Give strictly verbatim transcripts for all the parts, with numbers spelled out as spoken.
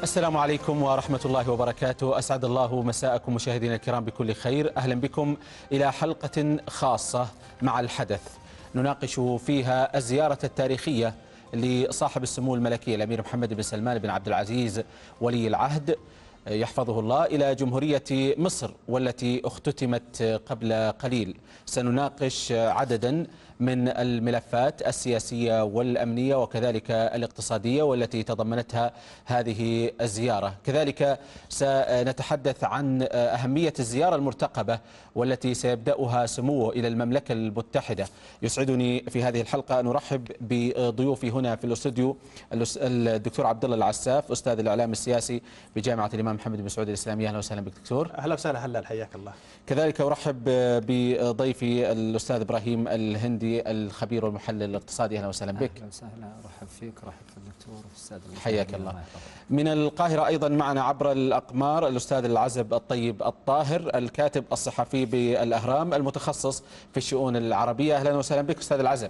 السلام عليكم ورحمة الله وبركاته. أسعد الله مساءكم مشاهدينا الكرام بكل خير. أهلا بكم إلى حلقة خاصة مع الحدث نناقش فيها الزيارة التاريخية لصاحب السمو الملكي الأمير محمد بن سلمان بن عبد العزيز ولي العهد يحفظه الله إلى جمهورية مصر، والتي اختتمت قبل قليل. سنناقش عددا من الملفات السياسية والأمنية وكذلك الاقتصادية والتي تضمنتها هذه الزيارة. كذلك سنتحدث عن أهمية الزيارة المرتقبة والتي سيبدأها سموه إلى المملكة المتحدة. يسعدني في هذه الحلقة أن أرحب بضيوفي هنا في الاستوديو الدكتور عبد الله العساف، أستاذ الإعلام السياسي بجامعة الإمام محمد بن سعود الإسلامية. أهلا وسهلا بك دكتور. أهلا وسهلا. هلا حياك الله. كذلك أرحب بضيفي الأستاذ إبراهيم الهندي الخبير والمحلل الاقتصادي. أهلا وسهلا بك. أهلا وسهلا. أرحب فيك، أرحب في الدكتور والأستاذ. حياك الله. من القاهرة أيضا معنا عبر الأقمار الأستاذ العزب الطيب الطاهر، الكاتب الصحفي بالأهرام المتخصص في الشؤون العربية. أهلا وسهلا بك أستاذ العزب.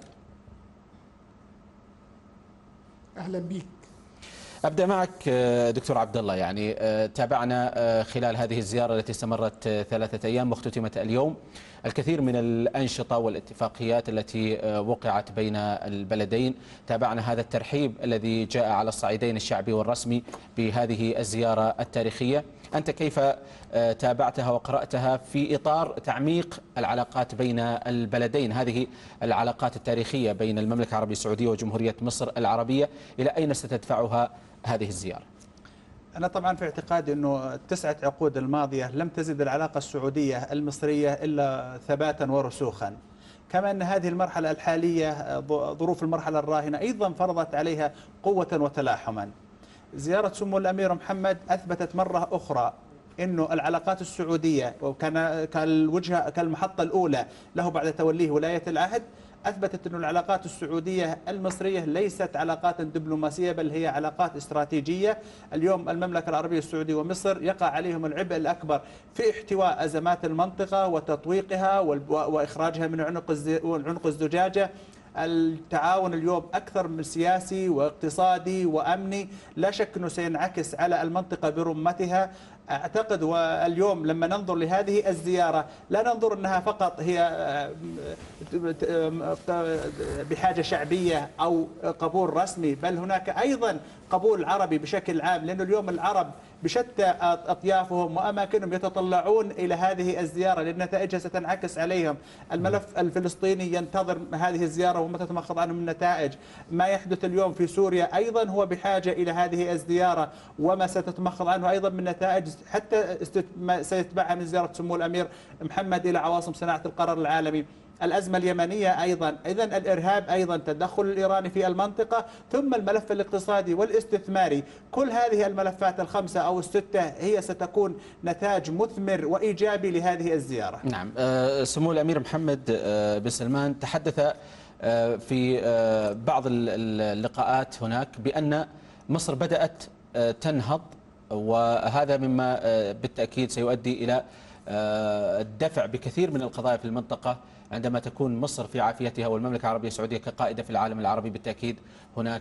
أهلا بك. أبدأ معك دكتور عبد الله. يعني تابعنا خلال هذه الزيارة التي استمرت ثلاثة أيام واختتمت اليوم الكثير من الأنشطة والاتفاقيات التي وقعت بين البلدين. تابعنا هذا الترحيب الذي جاء على الصعيدين الشعبي والرسمي بهذه الزيارة التاريخية. أنت كيف تابعتها وقرأتها في إطار تعميق العلاقات بين البلدين، هذه العلاقات التاريخية بين المملكة العربية السعودية وجمهورية مصر العربية؟ إلى أين ستدفعها هذه الزيارة؟ أنا طبعا في اعتقادي أنه التسعة عقود الماضية لم تزد العلاقة السعودية المصرية إلا ثباتا ورسوخا، كما أن هذه المرحلة الحالية ظروف المرحلة الراهنة أيضا فرضت عليها قوة وتلاحما. زيارة سمو الأمير محمد أثبتت مرة أخرى إنه العلاقات السعودية وكان كالوجهة كالمحطة الأولى له بعد توليه ولاية العهد، أثبتت أن العلاقات السعودية المصرية ليست علاقات دبلوماسية بل هي علاقات استراتيجية. اليوم المملكة العربية السعودية ومصر يقع عليهم العبء الأكبر في احتواء أزمات المنطقة وتطويقها وإخراجها من عنق الزجاجة. التعاون اليوم أكثر من سياسي واقتصادي وأمني، لا شك أنه سينعكس على المنطقة برمتها. أعتقد واليوم لما ننظر لهذه الزيارة لا ننظر أنها فقط هي بحاجة شعبية أو قبول رسمي، بل هناك أيضا قبول عربي بشكل عام، لأن اليوم العرب بشتى أطيافهم وأماكنهم يتطلعون إلى هذه الزيارة لأن نتائجها ستنعكس عليهم. الملف الفلسطيني ينتظر هذه الزيارة وما تتمخض عنه من نتائج. ما يحدث اليوم في سوريا أيضا هو بحاجة إلى هذه الزيارة وما ستتمخض عنه أيضا من نتائج حتى سيتبعها من زيارة سمو الأمير محمد إلى عواصم صناعة القرار العالمي. الأزمة اليمنية أيضا، إذن الإرهاب أيضا، تدخل الإيراني في المنطقة، ثم الملف الاقتصادي والاستثماري. كل هذه الملفات الخمسة أو الستة هي ستكون نتاج مثمر وإيجابي لهذه الزيارة. نعم. سمو الأمير محمد بن سلمان تحدث في بعض اللقاءات هناك بأن مصر بدأت تنهض، وهذا مما بالتأكيد سيؤدي إلى الدفع بكثير من القضايا في المنطقة. عندما تكون مصر في عافيتها والمملكة العربية السعودية كقائدة في العالم العربي، بالتأكيد هناك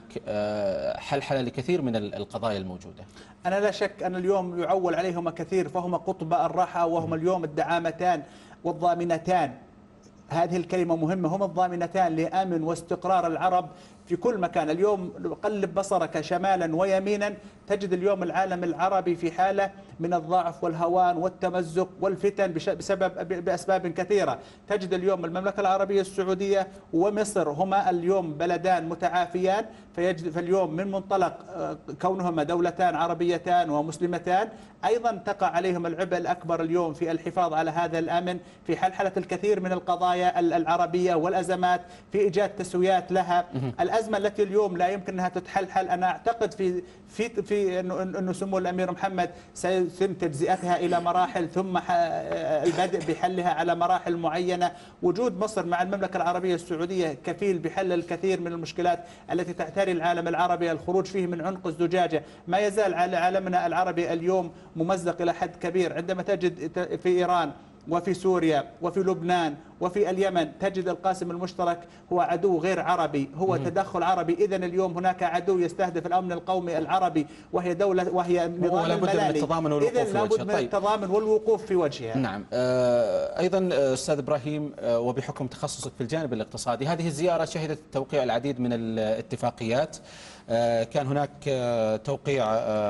حلحلة لكثير من القضايا الموجودة. أنا لا شك أن اليوم يعول عليهما كثير، فهما قطب الرحى وهم اليوم الدعامتان والضامنتان. هذه الكلمة مهمة، هما الضامنتان لأمن واستقرار العرب في كل مكان. اليوم قلب بصرك شمالا ويمينا تجد اليوم العالم العربي في حالة من الضعف والهوان والتمزق والفتن بسبب بأسباب كثيرة. تجد اليوم المملكة العربية السعودية ومصر هما اليوم بلدان متعافيان، فيجد فاليوم من منطلق كونهما دولتان عربيتان ومسلمتان أيضا تقع عليهم العبء الأكبر اليوم في الحفاظ على هذا الأمن، في حلحلة الكثير من القضايا العربية والأزمات، في إيجاد تسويات لها. الأزمة التي اليوم لا يمكن أنها تتحلحل، أنا أعتقد في في في أنه سمو الأمير محمد سيتم تجزئتها إلى مراحل ثم البدء بحلها على مراحل معينة. وجود مصر مع المملكة العربية السعودية كفيل بحل الكثير من المشكلات التي تعتري العالم العربي، الخروج فيه من عنق الزجاجة. ما يزال عالمنا العربي اليوم ممزق إلى حد كبير. عندما تجد في إيران وفي سوريا وفي لبنان وفي اليمن تجد القاسم المشترك هو عدو غير عربي، هو تدخل عربي. إذن اليوم هناك عدو يستهدف الأمن القومي العربي وهي دولة وهي نظام الملالي. إذن لابد من التضامن والوقوف في وجهها. نعم. أيضا أستاذ إبراهيم، وبحكم تخصصك في الجانب الاقتصادي، هذه الزيارة شهدت توقيع العديد من الاتفاقيات. كان هناك توقيع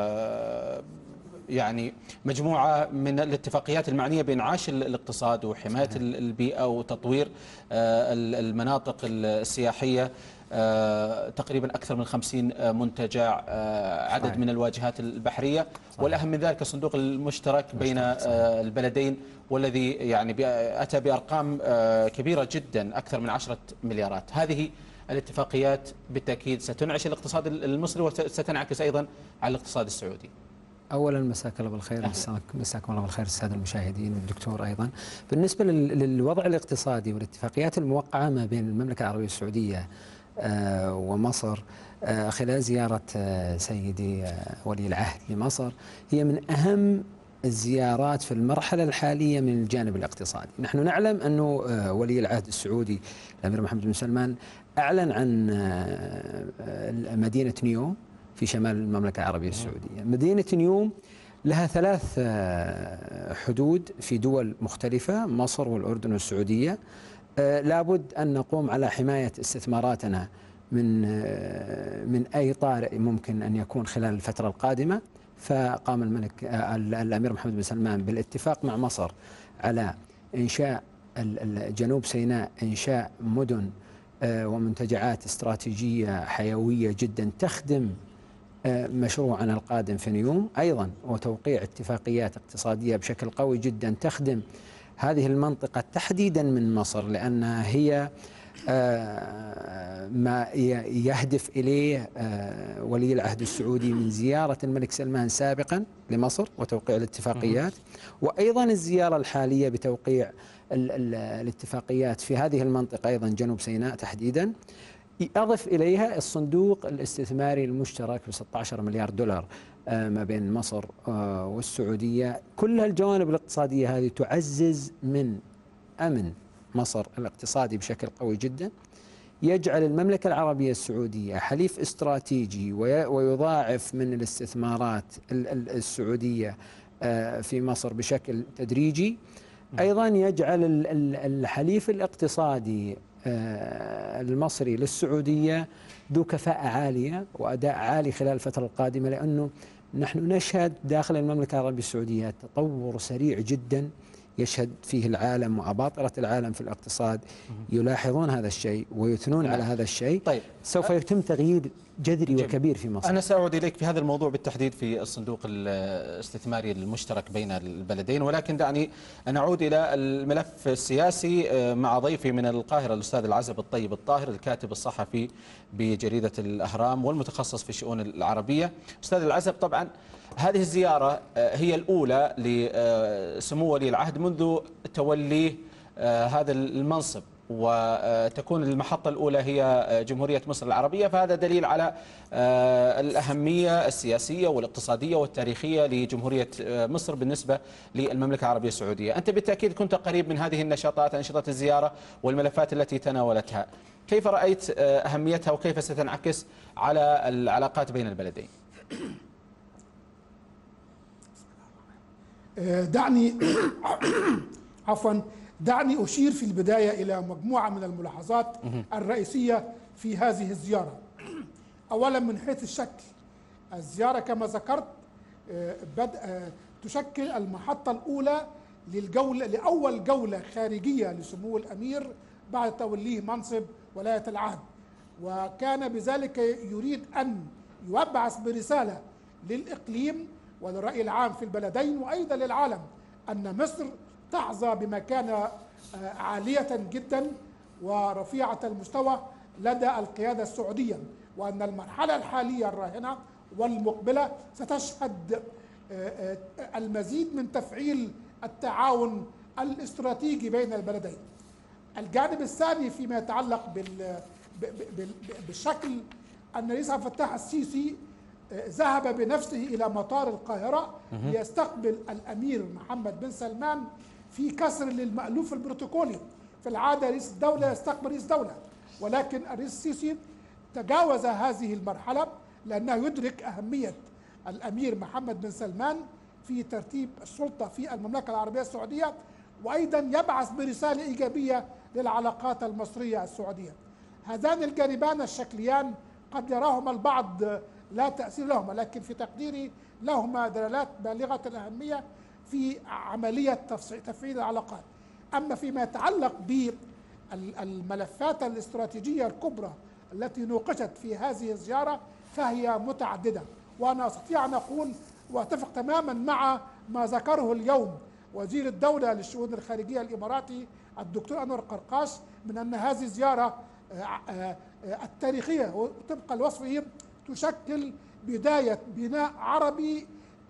يعني مجموعة من الاتفاقيات المعنية بإنعاش الاقتصاد وحماية البيئة وتطوير المناطق السياحية، تقريبا أكثر من خمسين منتجع، عدد من الواجهات البحرية، والأهم من ذلك الصندوق المشترك بين البلدين، والذي يعني أتى بأرقام كبيرة جدا، أكثر من عشرة مليارات. هذه الاتفاقيات بالتأكيد ستنعش الاقتصاد المصري وستنعكس أيضا على الاقتصاد السعودي. اولا مساك الله بالخير، مساكم الله بالخير الساده المشاهدين والدكتور. ايضا بالنسبه للوضع الاقتصادي والاتفاقيات الموقعه ما بين المملكه العربيه السعوديه ومصر خلال زياره سيدي ولي العهد لمصر، هي من اهم الزيارات في المرحله الحاليه من الجانب الاقتصادي. نحن نعلم انه ولي العهد السعودي الامير محمد بن سلمان اعلن عن مدينه نيوم في شمال المملكة العربية السعودية. مدينة نيوم لها ثلاث حدود في دول مختلفة، مصر والأردن والسعودية. لابد أن نقوم على حماية استثماراتنا من من أي طارئ ممكن أن يكون خلال الفترة القادمة. فقام الملك الأمير محمد بن سلمان بالاتفاق مع مصر على إنشاء جنوب سيناء، إنشاء مدن ومنتجعات استراتيجية حيوية جدا تخدم مشروعنا القادم في نيوم، أيضا وتوقيع اتفاقيات اقتصادية بشكل قوي جدا تخدم هذه المنطقة تحديدا من مصر، لأنها هي ما يهدف إليه ولي العهد السعودي من زيارة الملك سلمان سابقا لمصر وتوقيع الاتفاقيات، وأيضا الزيارة الحالية بتوقيع الاتفاقيات في هذه المنطقة أيضا جنوب سيناء تحديدا. أضف إليها الصندوق الاستثماري المشترك ب ستة عشر مليار دولار ما بين مصر والسعودية. كل الجوانب الاقتصادية هذه تعزز من أمن مصر الاقتصادي بشكل قوي جدا، يجعل المملكة العربية السعودية حليف استراتيجي ويضاعف من الاستثمارات السعودية في مصر بشكل تدريجي. أيضا يجعل الحليف الاقتصادي المصري للسعودية ذو كفاءة عالية وأداء عالي خلال الفترة القادمة، لأنه نحن نشهد داخل المملكة العربية السعودية تطور سريع جدا يشهد فيه العالم وأباطرة العالم في الاقتصاد يلاحظون هذا الشيء ويثنون نعم. على هذا الشيء. طيب سوف يتم تغيير جذري جميل. وكبير في مصر. أنا سأعود إليك في هذا الموضوع بالتحديد في الصندوق الاستثماري المشترك بين البلدين، ولكن دعني أن أعود إلى الملف السياسي مع ضيفي من القاهرة الأستاذ العزب الطيب الطاهر، الكاتب الصحفي بجريدة الأهرام والمتخصص في الشؤون العربية. أستاذ العزب، طبعا هذه الزيارة هي الأولى لسمو ولي العهد منذ توليه هذا المنصب، وتكون المحطة الأولى هي جمهورية مصر العربية، فهذا دليل على الأهمية السياسية والاقتصادية والتاريخية لجمهورية مصر بالنسبة للمملكة العربية السعودية. أنت بالتأكيد كنت قريب من هذه النشاطات، أنشطة الزيارة والملفات التي تناولتها، كيف رأيت أهميتها وكيف ستنعكس على العلاقات بين البلدين؟ دعني عفوا دعني أشير في البداية إلى مجموعة من الملاحظات الرئيسية في هذه الزيارة. أولا من حيث الشكل، الزيارة كما ذكرت بدأ تشكل المحطة الأولى للجولة لأول جولة خارجية لسمو الأمير بعد توليه منصب ولاية العهد، وكان بذلك يريد أن يبعث برسالة للإقليم وللرأي العام في البلدين وأيضا للعالم أن مصر تحظى بمكانة عالية جدا ورفيعة المستوى لدى القيادة السعودية، وأن المرحلة الحالية الراهنة والمقبلة ستشهد المزيد من تفعيل التعاون الاستراتيجي بين البلدين. الجانب الثاني فيما يتعلق بالشكل، أن الرئيس عبد الفتاح السيسي ذهب بنفسه إلى مطار القاهرة ليستقبل الأمير محمد بن سلمان في كسر للمألوف البروتوكولي. في العادة رئيس الدولة يستقبل رئيس دولة، ولكن الرئيس السيسي تجاوز هذه المرحلة لأنه يدرك أهمية الأمير محمد بن سلمان في ترتيب السلطة في المملكة العربية السعودية، وأيضا يبعث برسالة إيجابية للعلاقات المصرية السعودية. هذان الجانبان الشكليان قد يراهما البعض لا تأثير لهما، لكن في تقديري لهما دلالات بالغة الأهمية في عملية تفعيل العلاقات. أما فيما يتعلق بالملفات الاستراتيجية الكبرى التي نوقشت في هذه الزيارة فهي متعددة، وأنا أستطيع أن أقول وأتفق تماما مع ما ذكره اليوم وزير الدولة للشؤون الخارجية الإماراتي الدكتور أنور قرقاش من أن هذه الزيارة التاريخية طبقا لوصفه تشكل بداية بناء عربي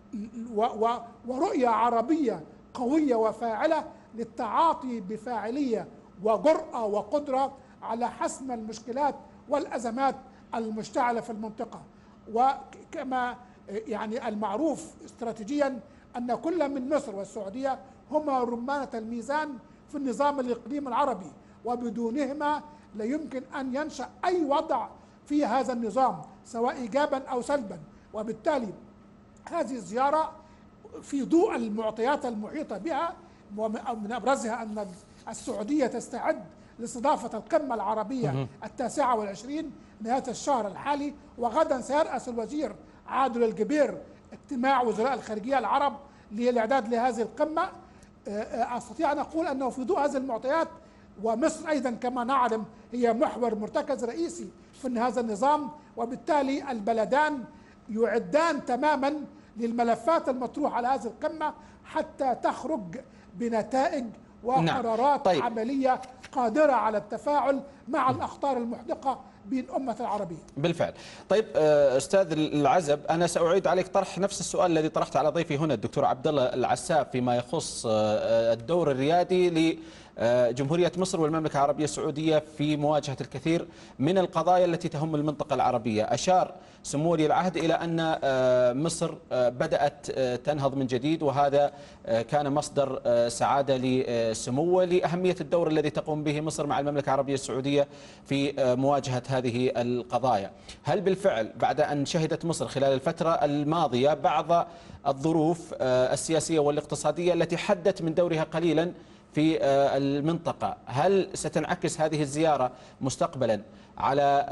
ورؤية عربية قوية وفاعلة للتعاطي بفاعلية وجرأة وقدرة على حسم المشكلات والأزمات المشتعلة في المنطقة. وكما يعني المعروف استراتيجيا أن كل من مصر والسعودية هما رمانة الميزان في النظام الإقليمي العربي، وبدونهما لا يمكن أن ينشأ أي وضع في هذا النظام سواء إيجابا أو سلبا. وبالتالي هذه الزيارة في ضوء المعطيات المحيطة بها، ومن أبرزها أن السعودية تستعد لاستضافة القمة العربية التاسعة والعشرين نهاية الشهر الحالي، وغدا سيرأس الوزير عادل الجبير اجتماع وزراء الخارجية العرب للإعداد لهذه القمة. أستطيع أن أقول أنه في ضوء هذه المعطيات، ومصر أيضا كما نعلم هي محور مرتكز رئيسي في هذا النظام، وبالتالي البلدان يعدان تماما للملفات المطروحة على هذه القمة حتى تخرج بنتائج وقرارات طيب. عملية قادرة على التفاعل مع الأخطار المحدقة بالأمة العربية. بالفعل. طيب أستاذ العزب، أنا سأعيد عليك طرح نفس السؤال الذي طرحته على ضيفي هنا الدكتور عبد الله العساف فيما يخص الدور الريادي لجمهورية مصر والمملكة العربية السعودية في مواجهة الكثير من القضايا التي تهم المنطقة العربية. أشار سمو ولي العهد إلى أن مصر بدأت تنهض من جديد، وهذا كان مصدر سعادة لسموه لأهمية الدور الذي تقوم به مصر مع المملكة العربية السعودية في مواجهة هذه القضايا. هل بالفعل بعد أن شهدت مصر خلال الفترة الماضية بعض الظروف السياسية والاقتصادية التي حدت من دورها قليلا في المنطقة، هل ستنعكس هذه الزيارة مستقبلا على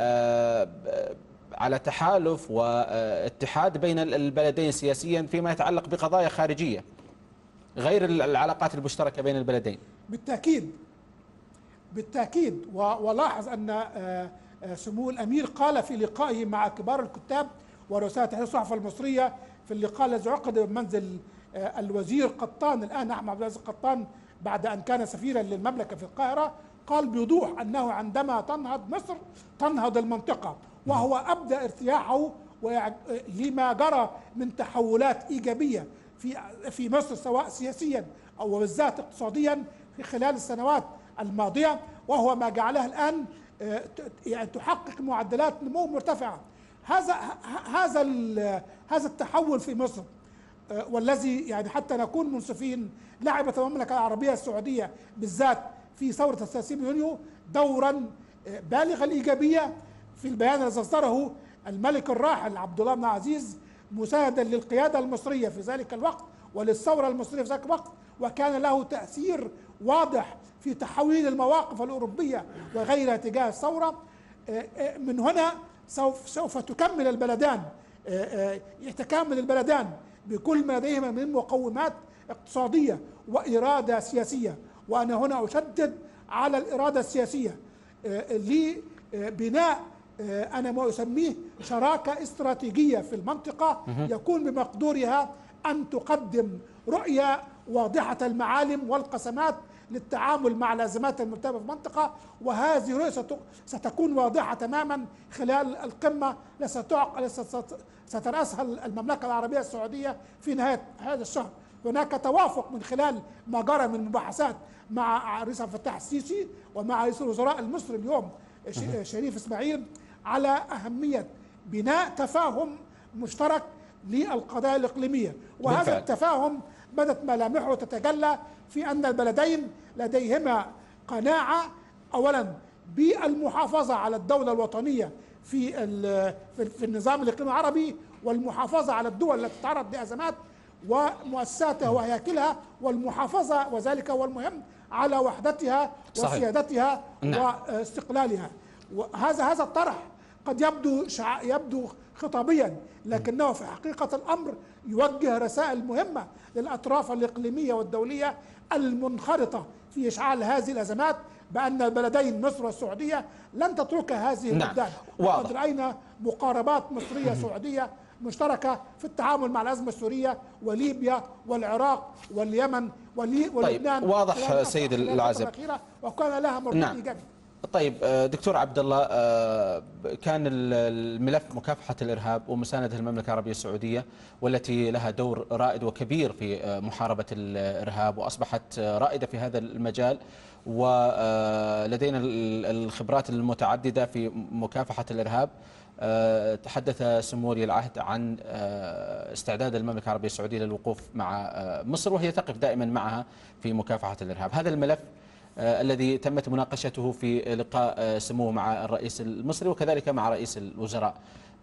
على تحالف واتحاد بين البلدين سياسيا فيما يتعلق بقضايا خارجية غير العلاقات المشتركة بين البلدين؟ بالتأكيد بالتأكيد. ولاحظ أن سمو الأمير قال في لقائه مع كبار الكتاب ورؤساء تحرير الصحافة المصرية في اللقاء الذي عقد بمنزل الوزير قطان الآن أحمد عبد العزيز قطان بعد أن كان سفيرا للمملكة في القاهرة، قال بوضوح أنه عندما تنهض مصر تنهض المنطقة، وهو أبدأ ارتياحه لما جرى من تحولات إيجابية في في مصر سواء سياسيا أو بالذات اقتصاديا في خلال السنوات الماضية، وهو ما جعلها الآن يعني تحقق معدلات نمو مرتفعة. هذا هذا هذا التحول في مصر والذي يعني حتى نكون منصفين لعبت المملكة العربية السعودية بالذات في ثورة الثلاثين من يونيو دورا بالغ الإيجابية في البيان الذي أصدره الملك الراحل عبد الله بن عزيز مساعدا للقيادة المصرية في ذلك الوقت وللثورة المصرية في ذلك الوقت، وكان له تأثير واضح في تحويل المواقف الأوروبية وغيرها تجاه الثورة. من هنا سوف سوف تكمل البلدان يتكامل البلدان بكل ما لديهما من مقومات اقتصادية وإرادة سياسية، وأنا هنا أشدد على الإرادة السياسية لبناء أنا ما أسميه شراكة استراتيجية في المنطقة يكون بمقدورها أن تقدم رؤية واضحة المعالم والقسمات للتعامل مع الأزمات المرتبطة في المنطقة، وهذه الرؤية ستكون واضحة تماما خلال القمة التي سترأسها المملكة العربية السعودية في نهاية هذا الشهر. هناك توافق من خلال ما جرى من مباحثات مع الرئيس عبد الفتاح السيسي ومع رئيس الوزراء المصري اليوم شريف إسماعيل على أهمية بناء تفاهم مشترك للقضايا الإقليمية، وهذا بالفعل. التفاهم بدت ملامحه تتجلى في أن البلدين لديهما قناعة أولا بالمحافظة على الدولة الوطنية في في النظام الإقليمي العربي، والمحافظة على الدول التي تتعرض لأزمات ومؤسساتها وهياكلها، والمحافظة وذلك هو المهم على وحدتها وسيادتها نعم. واستقلالها. وهذا هذا الطرح قد يبدو شع... يبدو خطابيا، لكنه في حقيقة الأمر يوجه رسائل مهمة للأطراف الإقليمية والدولية المنخرطة في إشعال هذه الأزمات، بأن البلدين مصر والسعودية لن تترك هذه البلدان. نعم. وقد رأينا مقاربات مصرية سعودية مشتركة في التعامل مع الأزمة السورية وليبيا والعراق واليمن ولبنان. طيب واضح سيد العازب، وكان لها مردود نعم. إيجابي. طيب دكتور عبد الله، كان الملف مكافحة الإرهاب ومساندة المملكة العربية السعودية والتي لها دور رائد وكبير في محاربة الإرهاب وأصبحت رائدة في هذا المجال، ولدينا الخبرات المتعددة في مكافحة الإرهاب. تحدث سمو ولي العهد عن استعداد المملكة العربية السعودية للوقوف مع مصر، وهي تقف دائما معها في مكافحة الإرهاب. هذا الملف الذي تمت مناقشته في لقاء سموه مع الرئيس المصري وكذلك مع رئيس الوزراء،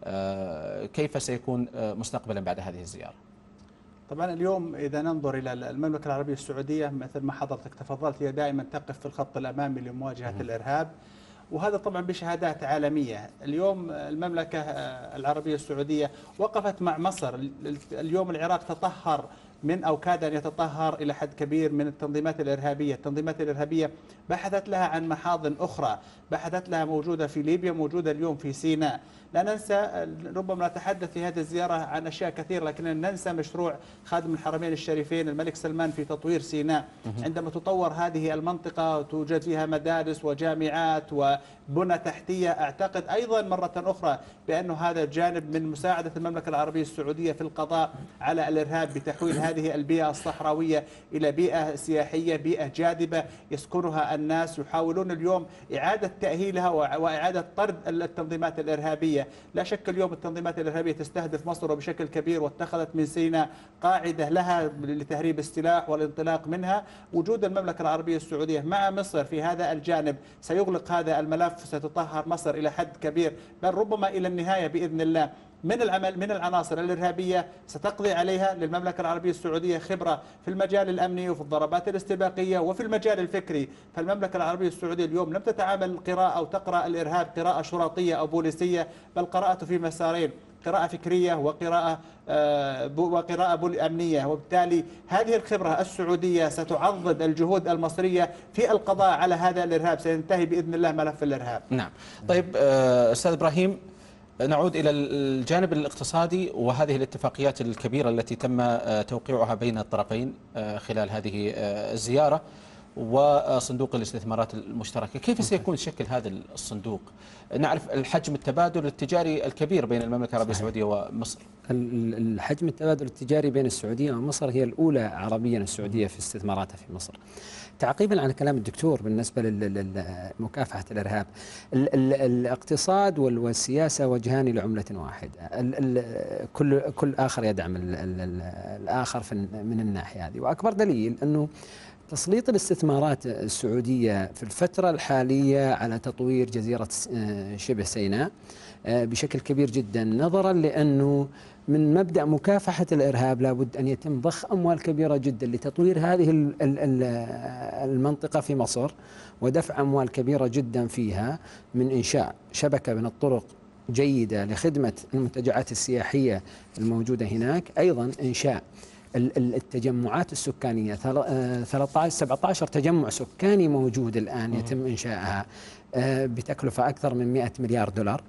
كيف سيكون مستقبلا بعد هذه الزيارة؟ طبعا اليوم إذا ننظر إلى المملكة العربية السعودية مثل ما حضرتك تفضلت، هي دائما تقف في الخط الأمامي لمواجهة الإرهاب، وهذا طبعا بشهادات عالمية. اليوم المملكة العربية السعودية وقفت مع مصر. اليوم العراق تطهر من أو كاد أن يتطهر إلى حد كبير من التنظيمات الإرهابية. التنظيمات الإرهابية بحثت لها عن محاضن أخرى، بحثت لها موجودة في ليبيا، موجودة اليوم في سيناء. لا ننسى، ربما نتحدث في هذه الزيارة عن أشياء كثيرة، لكننا ننسى مشروع خادم الحرمين الشريفين الملك سلمان في تطوير سيناء. عندما تطور هذه المنطقة توجد فيها مدارس وجامعات وبنى تحتية، أعتقد أيضا مرة أخرى بأن هذا جانب من مساعدة المملكة العربية السعودية في القضاء على الإرهاب بتحويل هذه البيئة الصحراوية إلى بيئة سياحية، بيئة جاذبة يسكنها الناس. يحاولون اليوم إعادة تأهيلها وإعادة طرد التنظيمات الإرهابية. لا شك اليوم التنظيمات الإرهابية تستهدف مصر وبشكل كبير، واتخذت من سيناء قاعدة لها لتهريب السلاح والانطلاق منها. وجود المملكة العربية السعودية مع مصر في هذا الجانب سيغلق هذا الملف، ستطهر مصر إلى حد كبير، بل ربما إلى النهاية بإذن الله من العمل من العناصر الإرهابية ستقضي عليها للمملكة العربية السعودية خبرة في المجال الأمني وفي الضربات الاستباقية وفي المجال الفكري. فالمملكة العربية السعودية اليوم لم تتعامل قراءة أو تقرأ الإرهاب قراءة شرطية أو بوليسية، بل قرأته في مسارين، قراءة فكرية وقراءة آه وقراءة أمنية. وبالتالي هذه الخبرة السعودية ستعضد الجهود المصرية في القضاء على هذا الإرهاب. سينتهي بإذن الله ملف الإرهاب. نعم. طيب آه أستاذ إبراهيم، نعود إلى الجانب الاقتصادي وهذه الاتفاقيات الكبيرة التي تم توقيعها بين الطرفين خلال هذه الزيارة وصندوق الاستثمارات المشتركة. كيف سيكون شكل هذا الصندوق؟ نعرف الحجم التبادل التجاري الكبير بين المملكة العربية السعودية ومصر. الحجم التبادل التجاري بين السعودية ومصر هي الأولى عربيا السعودية في استثماراتها في مصر. تعقيبا على كلام الدكتور بالنسبة لمكافحة الإرهاب، الاقتصاد والسياسة وجهان لعملة واحدة، كل كل آخر يدعم الآخر من الناحية هذه. وأكبر دليل أنه تسليط الاستثمارات السعودية في الفترة الحالية على تطوير جزيرة شبه سيناء بشكل كبير جدا، نظرا لأنه من مبدأ مكافحة الإرهاب لابد أن يتم ضخ أموال كبيرة جدا لتطوير هذه المنطقة في مصر، ودفع أموال كبيرة جدا فيها من إنشاء شبكة من الطرق جيدة لخدمة المنتجعات السياحية الموجودة هناك، أيضا إنشاء التجمعات السكانية، ثلاثة عشر سبعة عشر تجمع سكاني موجود الآن يتم إنشائها بتكلفة أكثر من مئة مليار دولار.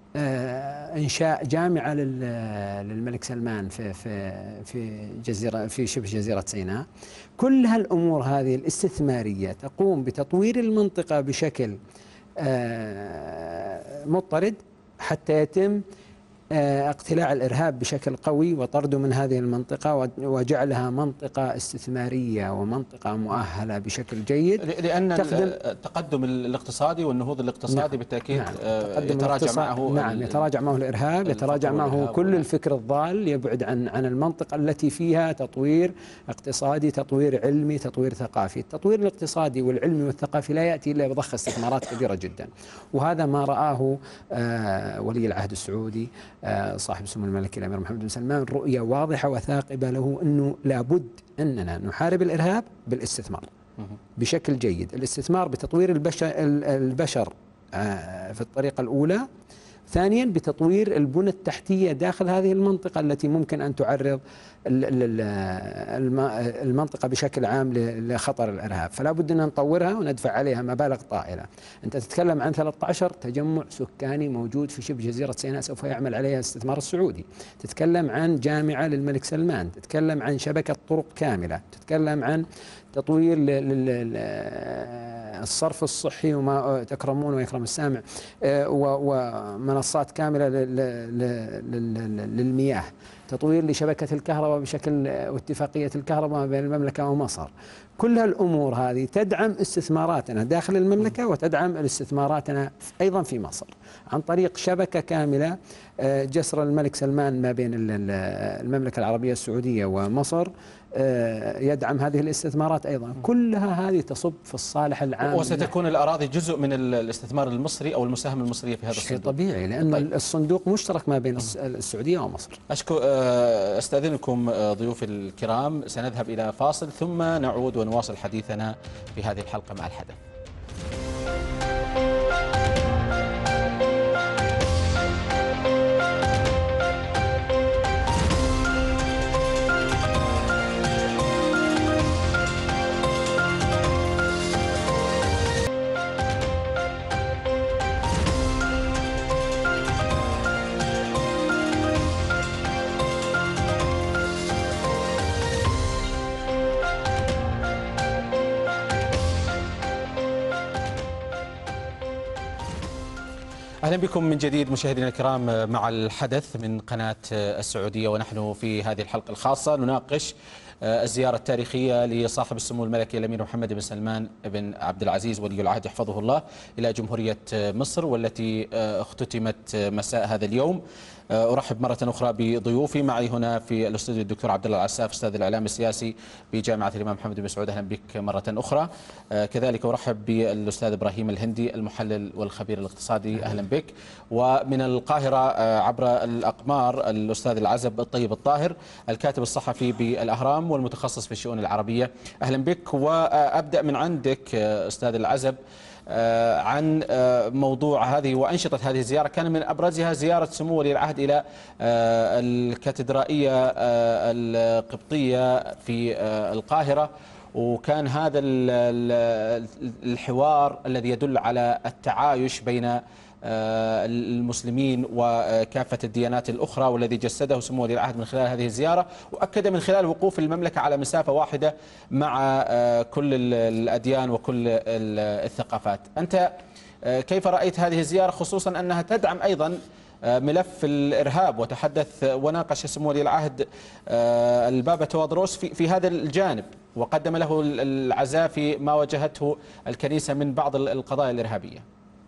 إنشاء جامعة للملك سلمان في في في جزيرة في شبه جزيرة سيناء. كل هالأمور هذه الاستثمارية تقوم بتطوير المنطقة بشكل مضطرد حتى يتم اقتلاع الإرهاب بشكل قوي وطرده من هذه المنطقة وجعلها منطقة استثمارية ومنطقة مؤهلة بشكل جيد، لأن التقدم الاقتصادي والنهوض الاقتصادي نعم بالتأكيد نعم يتراجع معه نعم يتراجع معه الإرهاب، يتراجع معه كل الفكر الضال، يبعد عن عن المنطقة التي فيها تطوير اقتصادي، تطوير علمي، تطوير ثقافي. التطوير الاقتصادي والعلمي والثقافي لا يأتي إلا بضخ استثمارات كبيرة جدا، وهذا ما رآه ولي العهد السعودي صاحب السمو الملكي الأمير محمد بن سلمان، رؤية واضحة وثاقبة له أنه لابد أننا نحارب الإرهاب بالاستثمار بشكل جيد. الاستثمار بتطوير البشر, البشر في الطريقة الأولى، ثانيا بتطوير البنى التحتية داخل هذه المنطقة التي ممكن أن تعرض المنطقة بشكل عام لخطر الإرهاب، فلا بد أن نطورها وندفع عليها مبالغ طائلة. أنت تتكلم عن ثلاثة عشر تجمع سكاني موجود في شبه جزيرة سيناء سوف يعمل عليها الاستثمار السعودي، تتكلم عن جامعة للملك سلمان، تتكلم عن شبكة طرق كاملة، تتكلم عن تطوير الصرف الصحي وما تكرمون ويكرم السامع، ومنصات كاملة للمياه، تطوير لشبكة الكهرباء بشكل واتفاقية الكهرباء بين المملكة ومصر. كل هالأمور هذه تدعم استثماراتنا داخل المملكة وتدعم استثماراتنا أيضا في مصر عن طريق شبكة كاملة. جسر الملك سلمان ما بين المملكة العربية السعودية ومصر يدعم هذه الاستثمارات أيضا، كلها هذه تصب في الصالح العام. وستكون الأراضي جزء من الاستثمار المصري أو المساهمة المصرية في هذا الصندوق. شيء طبيعي، لأن طيب. الصندوق مشترك ما بين السعودية ومصر. أشكر أستأذنكم ضيوف الكرام، سنذهب إلى فاصل ثم نعود ونواصل حديثنا في هذه الحلقة مع الحدث. أهلا بكم من جديد مشاهدينا الكرام مع الحدث من قناة السعودية، ونحن في هذه الحلقة الخاصة نناقش الزيارة التاريخية لصاحب السمو الملكي الأمير محمد بن سلمان بن عبد العزيز ولي العهد يحفظه الله إلى جمهورية مصر، والتي اختتمت مساء هذا اليوم. أرحب مرة أخرى بضيوفي معي هنا في الاستوديو الدكتور عبد الله العساف أستاذ الإعلام السياسي بجامعة الإمام محمد بن سعود، أهلا بك مرة أخرى. كذلك أرحب بالأستاذ إبراهيم الهندي المحلل والخبير الاقتصادي، أهلا بك. ومن القاهرة عبر الأقمار الأستاذ العزب الطيب الطاهر الكاتب الصحفي بالأهرام والمتخصص في الشؤون العربية، أهلا بك. وأبدأ من عندك أستاذ العزب عن موضوع هذه وأنشطة هذه الزيارة. كان من أبرزها زيارة سمو ولي العهد إلى الكاتدرائية القبطية في القاهرة، وكان هذا الحوار الذي يدل على التعايش بين المسلمين وكافة الديانات الأخرى، والذي جسده سمو ولي العهد من خلال هذه الزيارة، وأكد من خلال وقوف المملكة على مسافة واحدة مع كل الأديان وكل الثقافات. أنت كيف رأيت هذه الزيارة، خصوصا أنها تدعم أيضا ملف الإرهاب، وتحدث وناقش سمو ولي العهد البابا توادروس في, في هذا الجانب، وقدم له العزاء في ما واجهته الكنيسة من بعض القضايا الإرهابية؟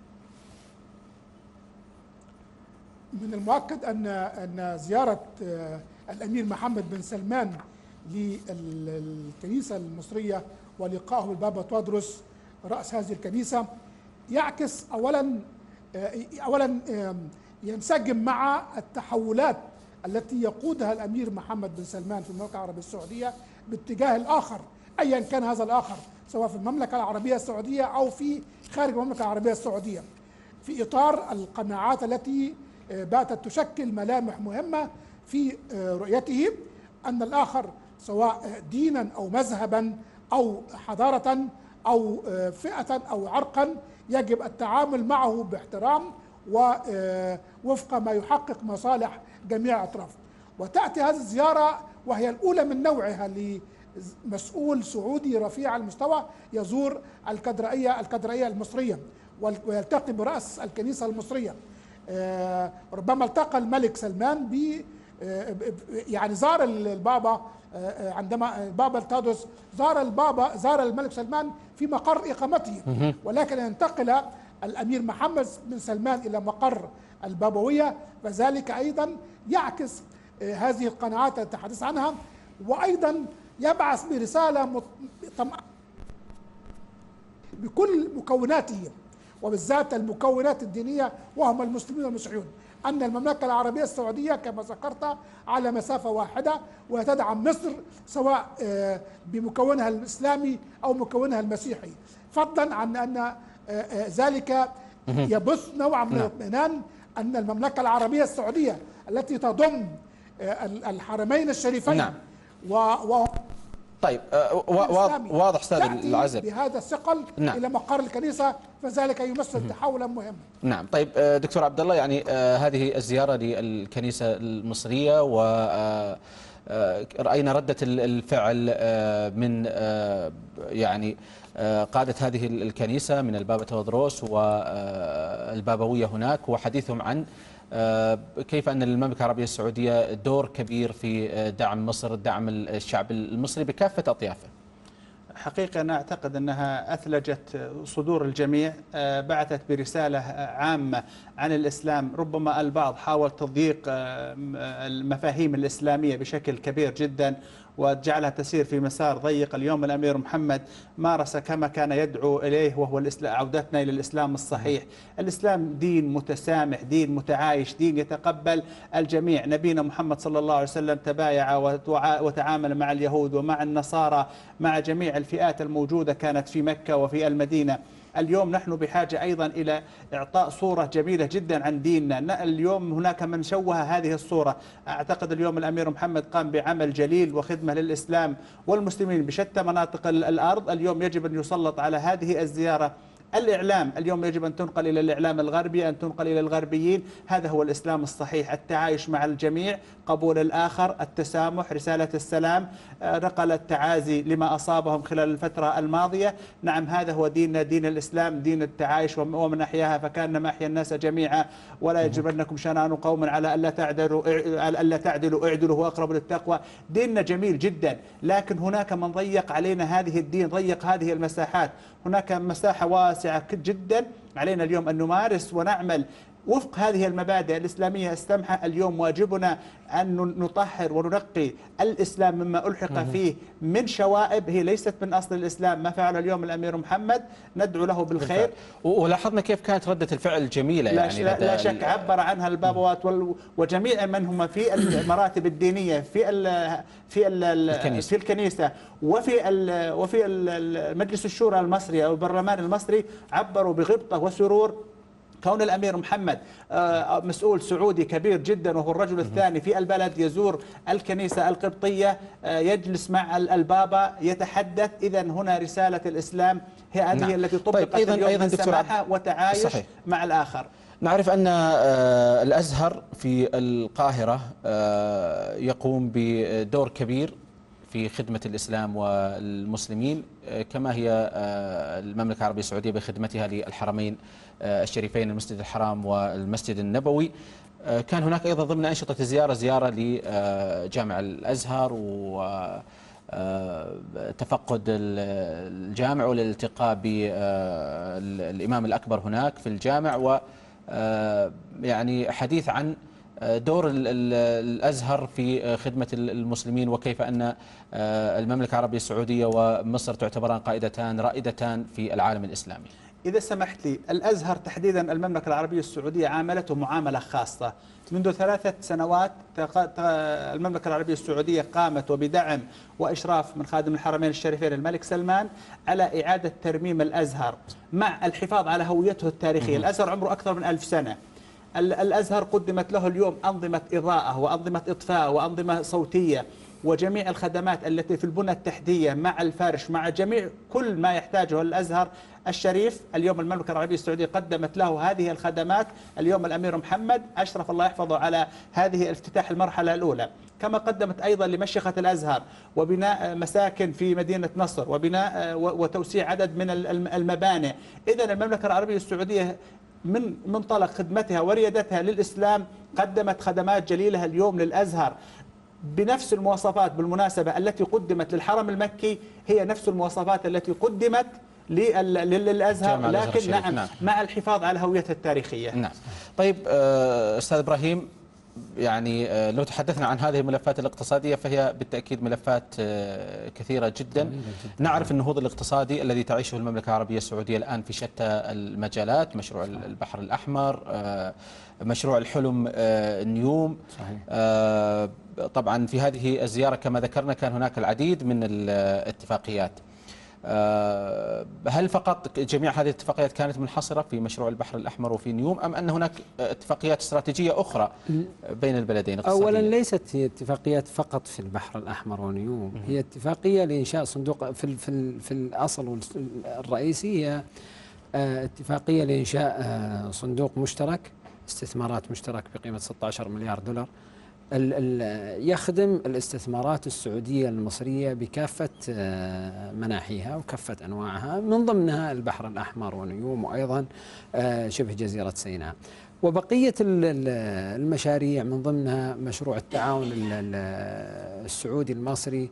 من المؤكد أن أن زيارة الأمير محمد بن سلمان للكنيسة المصرية ولقائه بالبابا توادروس رأس هذه الكنيسة يعكس أولا أولا ينسجم مع التحولات التي يقودها الأمير محمد بن سلمان في المملكة العربية السعودية باتجاه الآخر، أيا كان هذا الآخر، سواء في المملكة العربية السعودية أو في خارج المملكة العربية السعودية، في إطار القناعات التي باتت تشكل ملامح مهمة في رؤيته أن الآخر سواء دينا أو مذهبا أو حضارة أو فئة أو عرقا يجب التعامل معه باحترام ووفق ما يحقق مصالح جميع الأطراف. وتأتي هذه الزيارة وهي الأولى من نوعها لمسؤول سعودي رفيع المستوى يزور الكاتدرائية الكاتدرائية المصرية ويلتقي برأس الكنيسة المصرية. ربما التقى الملك سلمان ب يعني زار البابا عندما البابا تادرس زار البابا زار الملك سلمان في مقر إقامته، ولكن ينتقل الأمير محمد بن سلمان إلى مقر البابوية، فذلك أيضا يعكس هذه القناعات التي تحدث عنها، وأيضا يبعث برسالة بكل مكوناته وبالذات المكونات الدينية وهم المسلمين والمسيحيون، أن المملكة العربية السعودية كما ذكرت على مسافة واحدة وتدعم مصر سواء بمكونها الإسلامي أو مكونها المسيحي، فضلا عن أن ذلك يبث نوعا من الاطمئنان أن المملكة العربية السعودية التي تضم الحرمين الشريفين نعم. و طيب واضح استاذ العزب بهذا الثقل نعم. الى مقر الكنيسه، فذلك يمثل تحولا مهما. نعم. طيب دكتور عبد الله، يعني هذه الزياره للكنيسه المصريه و راينا رده الفعل من يعني قاده هذه الكنيسه من البابا تودروس والبابويه هناك، وحديثهم عن كيف أن المملكة العربية السعودية دور كبير في دعم مصر، دعم الشعب المصري بكافة أطيافه. حقيقة أنا أعتقد أنها أثلجت صدور الجميع، بعثت برسالة عامة عن الإسلام. ربما البعض حاول تضييق المفاهيم الإسلامية بشكل كبير جدا وجعلها تسير في مسار ضيق. اليوم الأمير محمد مارس كما كان يدعو إليه، وهو الإسلام، عودتنا إلى الإسلام الصحيح. الإسلام دين متسامح، دين متعايش، دين يتقبل الجميع. نبينا محمد صلى الله عليه وسلم تبايع وتعامل مع اليهود ومع النصارى، مع جميع الفئات الموجودة كانت في مكة وفي المدينة. اليوم نحن بحاجة أيضا إلى إعطاء صورة جميلة جدا عن ديننا. اليوم هناك من شوه هذه الصورة. أعتقد اليوم الأمير محمد قام بعمل جليل وخدمة للإسلام والمسلمين بشتى مناطق الأرض. اليوم يجب أن يسلط على هذه الزيارة الإعلام. اليوم يجب أن تنقل إلى الإعلام الغربي، أن تنقل إلى الغربيين. هذا هو الإسلام الصحيح، التعايش مع الجميع، قبول الآخر، التسامح، رسالة السلام، نقل التعازي لما أصابهم خلال الفترة الماضية. نعم، هذا هو ديننا، دين الإسلام، دين التعايش، ومن أحياها فكأنما أحيا الناس جميعا. ولا يجرمنكم شنآن قوم على ألا تعدلوا ألا تعدلوا اعدلوا هو أقرب للتقوى. ديننا جميل جدا، لكن هناك من ضيق علينا هذه الدين، ضيق هذه المساحات. هناك مساحة واسعة جدا، علينا اليوم أن نمارس ونعمل وفق هذه المبادئ الإسلامية السمحة. اليوم واجبنا أن نطهر وننقي الإسلام مما ألحق فيه من شوائب هي ليست من أصل الإسلام. ما فعل اليوم الأمير محمد ندعو له بالخير، ولاحظنا كيف كانت ردة الفعل الجميلة. لا, يعني لا, لا شك عبر عنها البابوات وجميع من هم في المراتب الدينية في ال في ال الكنيسة. في الكنيسة وفي ال وفي مجلس الشورى المصري أو البرلمان المصري، عبروا بغبطة وسرور كون الأمير محمد مسؤول سعودي كبير جدا، وهو الرجل الثاني في البلد يزور الكنيسة القبطية، يجلس مع البابا يتحدث. إذا هنا رسالة الإسلام هي هذه نعم. التي طبقت طيب أيضاً اليوم من سماحة وتعايش صحيح. مع الآخر. نعرف أن الأزهر في القاهرة يقوم بدور كبير في خدمة الإسلام والمسلمين، كما هي المملكة العربية السعودية بخدمتها للحرمين الشريفين، المسجد الحرام والمسجد النبوي. كان هناك أيضا ضمن أنشطة الزيارة زيارة لجامع الأزهر وتفقد الجامع والالتقاء بالإمام الأكبر هناك في الجامع، و يعني حديث عن دور الأزهر في خدمة المسلمين، وكيف أن المملكة العربية السعودية ومصر تعتبران قائدتان رائدتان في العالم الإسلامي. إذا سمحت لي، الأزهر تحديدا المملكة العربية السعودية عاملته معاملة خاصة. منذ ثلاثة سنوات المملكة العربية السعودية قامت وبدعم وإشراف من خادم الحرمين الشريفين الملك سلمان على إعادة ترميم الأزهر مع الحفاظ على هويته التاريخية. الأزهر عمره أكثر من ألف سنة. الأزهر قدمت له اليوم أنظمة إضاءة وأنظمة إطفاء وأنظمة صوتية وجميع الخدمات التي في البنى التحتية مع الفرش مع جميع كل ما يحتاجه الأزهر الشريف. اليوم المملكة العربية السعودية قدمت له هذه الخدمات. اليوم الأمير محمد أشرف الله يحفظه على هذه افتتاح المرحلة الأولى، كما قدمت أيضا لمشيخة الأزهر وبناء مساكن في مدينة نصر وبناء وتوسيع عدد من المباني. إذن المملكة العربية السعودية من منطلق خدمتها وريادتها للإسلام قدمت خدمات جليلة اليوم للأزهر بنفس المواصفات. بالمناسبة التي قدمت للحرم المكي هي نفس المواصفات التي قدمت للأزهر، لكن نعم, نعم مع الحفاظ على هويتها التاريخية. نعم. طيب أستاذ إبراهيم، يعني لو تحدثنا عن هذه الملفات الاقتصادية فهي بالتأكيد ملفات كثيرة جدا. نعرف النهوض الاقتصادي الذي تعيشه المملكة العربية السعودية الآن في شتى المجالات، مشروع البحر الأحمر، مشروع الحلم نيوم. صحيح. طبعا في هذه الزيارة كما ذكرنا كان هناك العديد من الاتفاقيات. هل فقط جميع هذه الاتفاقيات كانت منحصرة في مشروع البحر الأحمر وفي نيوم، أم أن هناك اتفاقيات استراتيجية أخرى بين البلدين اقتصادية؟ أولا ليست هي اتفاقيات فقط في البحر الأحمر ونيوم، هي اتفاقية لإنشاء صندوق في في في الأصل الرئيسي، هي اتفاقية لإنشاء صندوق مشترك استثمارات مشترك بقيمة ستة عشر مليار دولار يخدم الاستثمارات السعودية المصرية بكافة مناحيها وكافة أنواعها، من ضمنها البحر الأحمر ونيوم وأيضا شبه جزيرة سيناء. وبقية المشاريع من ضمنها مشروع التعاون السعودي المصري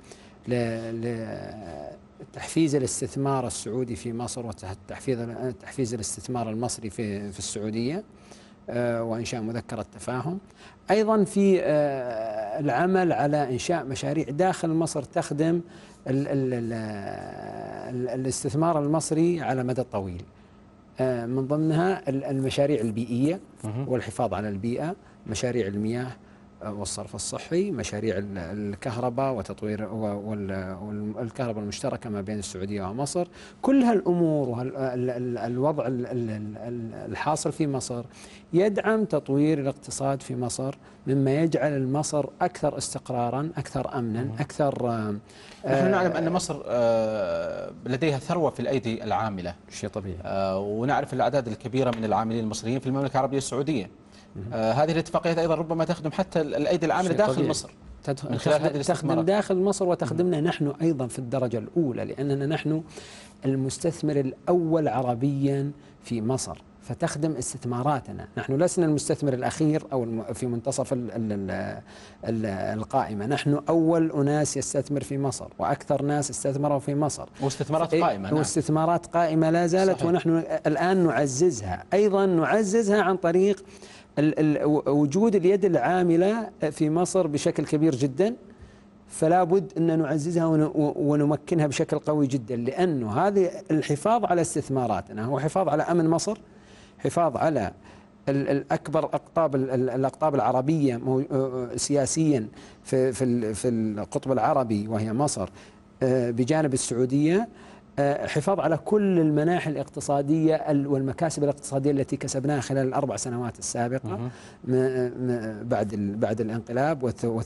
لتحفيز الاستثمار السعودي في مصر وتحفيز الاستثمار المصري في في السعودية وإنشاء مذكرة تفاهم. أيضا في العمل على إنشاء مشاريع داخل مصر تخدم ال ال ال الاستثمار المصري على مدى طويل، من ضمنها المشاريع البيئية والحفاظ على البيئة، مشاريع المياه والصرف الصحي، مشاريع الكهرباء وتطوير والكهرباء المشتركة ما بين السعودية ومصر. كل هالأمور والوضع الحاصل في مصر يدعم تطوير الاقتصاد في مصر، مما يجعل مصر أكثر استقرارا، أكثر أمنا، أكثر. نحن نعلم أن مصر لديها ثروة في الأيدي العاملة، شيء طبيعي، ونعرف الأعداد الكبيرة من العاملين المصريين في المملكة العربية السعودية. آه هذه الاتفاقيات أيضا ربما تخدم حتى الأيدي العاملة داخل طبيعي. مصر من خلال هذه تخدم داخل مصر وتخدمنا نحن أيضا في الدرجة الأولى، لأننا نحن المستثمر الأول عربيا في مصر، فتخدم استثماراتنا. نحن لسنا المستثمر الأخير أو في منتصف ال ال ال القائمة، نحن أول أناس يستثمر في مصر وأكثر ناس استثمروا في مصر، واستثمارات قائمة. نعم. واستثمارات قائمة لا زالت. صحيح. ونحن الآن نعززها، أيضا نعززها عن طريق ال ال وجود اليد العاملة في مصر بشكل كبير جدا، فلا بد أن نعززها ونمكنها بشكل قوي جدا، لأنه هذه الحفاظ على استثماراتنا هو حفاظ على أمن مصر، حفاظ على الأكبر أقطاب الأقطاب العربية سياسيا في في في القطب العربي وهي مصر بجانب السعودية، حفاظ على كل المناحي الاقتصادية والمكاسب الاقتصادية التي كسبناها خلال الأربع سنوات السابقة بعد بعد الانقلاب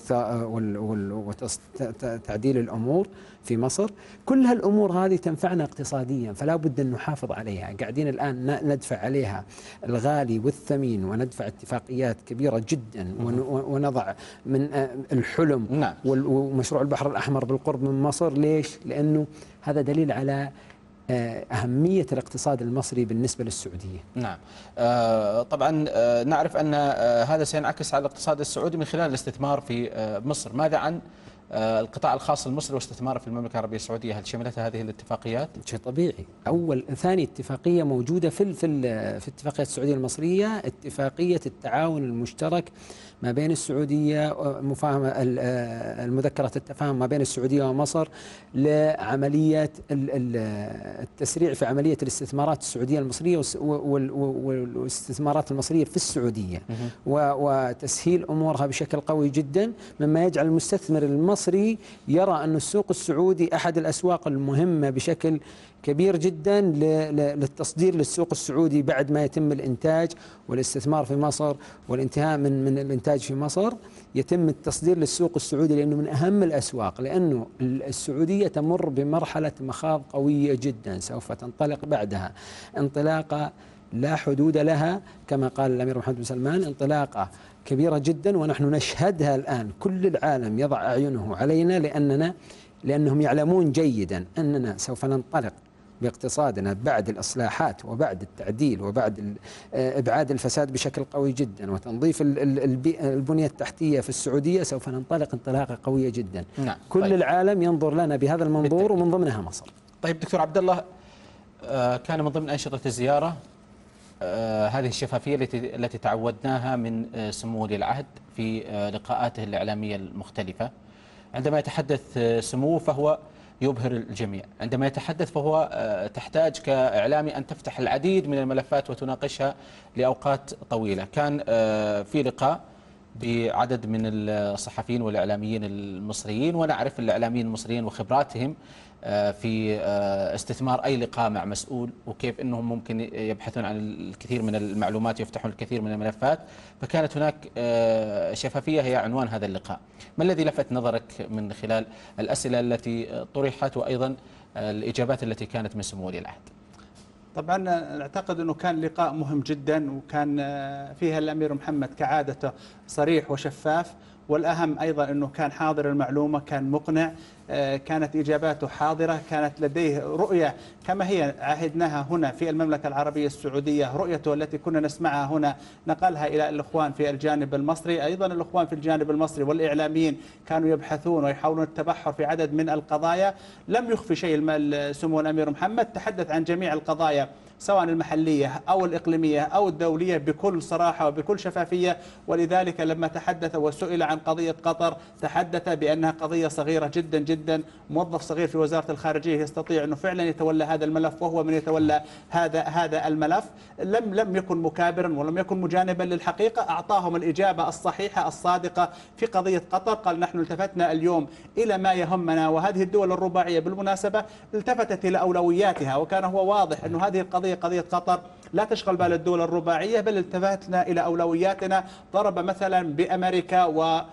وتعديل الأمور في مصر. كل هالأمور هذه تنفعنا اقتصاديا، فلا بد أن نحافظ عليها. قاعدين الآن ندفع عليها الغالي والثمين، وندفع اتفاقيات كبيرة جدا، ونضع من الحلم. نعم. ومشروع البحر الأحمر بالقرب من مصر. ليش؟ لأنه هذا دليل على أهمية الاقتصاد المصري بالنسبة للسعودية. نعم. آه طبعا آه نعرف أن آه هذا سينعكس على الاقتصاد السعودي من خلال الاستثمار في آه مصر. ماذا عن آه القطاع الخاص المصري واستثماره في المملكة العربية السعودية؟ هل شملتها هذه الاتفاقيات؟ شيء طبيعي. أول ثاني اتفاقية موجودة في في في اتفاقية السعودية المصرية، اتفاقية التعاون المشترك ما بين السعودية، مفاهمة المذكرة التفاهم ما بين السعودية ومصر لعملية التسريع في عملية الاستثمارات السعودية المصرية والاستثمارات المصرية في السعودية، وتسهيل أمورها بشكل قوي جدا، مما يجعل المستثمر المصري يرى أن السوق السعودي أحد الأسواق المهمة بشكل كبير جدا للتصدير للسوق السعودي بعد ما يتم الإنتاج والاستثمار في مصر والانتهاء من من الإنتاج في مصر، يتم التصدير للسوق السعودي، لأنه من أهم الأسواق، لأنه السعودية تمر بمرحلة مخاض قوية جدا سوف تنطلق بعدها انطلاقة لا حدود لها، كما قال الأمير محمد بن سلمان، انطلاقة كبيرة جدا ونحن نشهدها الآن. كل العالم يضع أعينه علينا، لأننا لأنهم يعلمون جيدا أننا سوف ننطلق باقتصادنا بعد الإصلاحات وبعد التعديل وبعد إبعاد الفساد بشكل قوي جدا وتنظيف البنية التحتية في السعودية سوف ننطلق انطلاقة قوية جدا. نعم. كل طيب. العالم ينظر لنا بهذا المنظور ومن ضمنها مصر. طيب دكتور عبد الله، كان من ضمن أنشطة الزيارة هذه الشفافية التي التي تعودناها من سمو ولي العهد في لقاءاته الإعلامية المختلفة. عندما يتحدث سموه فهو يبهر الجميع، عندما يتحدث فهو تحتاج كإعلامي أن تفتح العديد من الملفات وتناقشها لأوقات طويلة. كان في لقاء بعدد من الصحفيين والإعلاميين المصريين، ونعرف الإعلاميين المصريين وخبراتهم في استثمار أي لقاء مع مسؤول، وكيف أنهم ممكن يبحثون عن الكثير من المعلومات ويفتحون الكثير من الملفات. فكانت هناك شفافية هي عنوان هذا اللقاء. ما الذي لفت نظرك من خلال الأسئلة التي طرحت وأيضا الإجابات التي كانت من سمو ولي العهد؟ طبعا أعتقد أنه كان لقاء مهم جدا، وكان فيها الأمير محمد كعادته صريح وشفاف، والأهم أيضا أنه كان حاضر المعلومة، كان مقنع، كانت إجاباته حاضرة، كانت لديه رؤية كما هي عهدناها هنا في المملكة العربية السعودية، رؤيته التي كنا نسمعها هنا نقلها إلى الإخوان في الجانب المصري. أيضا الإخوان في الجانب المصري والإعلاميين كانوا يبحثون ويحاولون التبحر في عدد من القضايا. لم يخفي شيء سمو الأمير محمد، تحدث عن جميع القضايا سواء المحلية أو الإقليمية أو الدولية بكل صراحة وبكل شفافية. ولذلك لما تحدث وسئل عن قضية قطر تحدث بأنها قضية صغيرة جدا جدا، موظف صغير في وزارة الخارجية يستطيع أنه فعلا يتولى هذا الملف، وهو من يتولى هذا هذا الملف. لم لم يكن مكابرا ولم يكن مجانبا للحقيقة، أعطاهم الإجابة الصحيحة الصادقة في قضية قطر. قال نحن التفتنا اليوم إلى ما يهمنا، وهذه الدول الرباعية بالمناسبة التفتت إلى أولوياتها، وكان هو واضح أنه هذه القضية قضية قطر لا تشغل بال الدول الرباعية، بل التفتنا إلى أولوياتنا. ضرب مثلا بأمريكا و